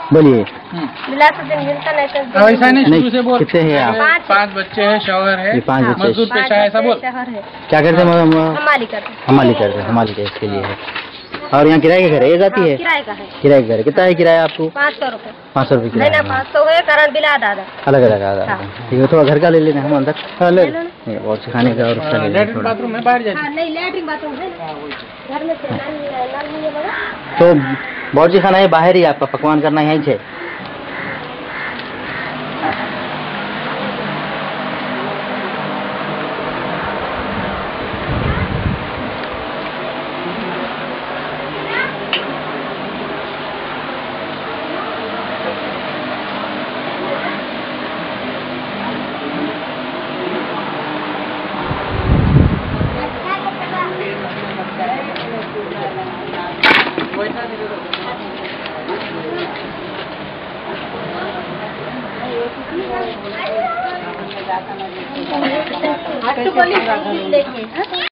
बोलिए। मिला तो दिन मिलता नहीं तो ऐसा नहीं, शुरू से बोल। कितने हैं आप? 5 बच्चे हैं, शौहर है, ये 5 बच्चे। मजदूर पेशा है, ऐसा बोल। क्या करते हैं? हमारी करते हमाली करते हैं, हमाली के इसके लिए है। और यहाँ किराए के घर है, ये जाती है? किराए का है। किराए का घर कितना है किराया आपको? 500 रुपए। 500 रुपये किराया है। 500 है, कारण बिला दादा अलग अलग आधा। ठीक है, थोड़ा घर का ले लेना हम अंदर। हाँ ले लो, और सिखाने का और उसका ले लेना लैट्रिन थोड़ा। बाथरूम में बाहर जाए। नहीं, लैट्रिन बाथरूम है घर में से नल नहीं है बड़ा। तो बावर्ची खाना है बाहर ही, आपका पकवान करना यहीं से? तो बोली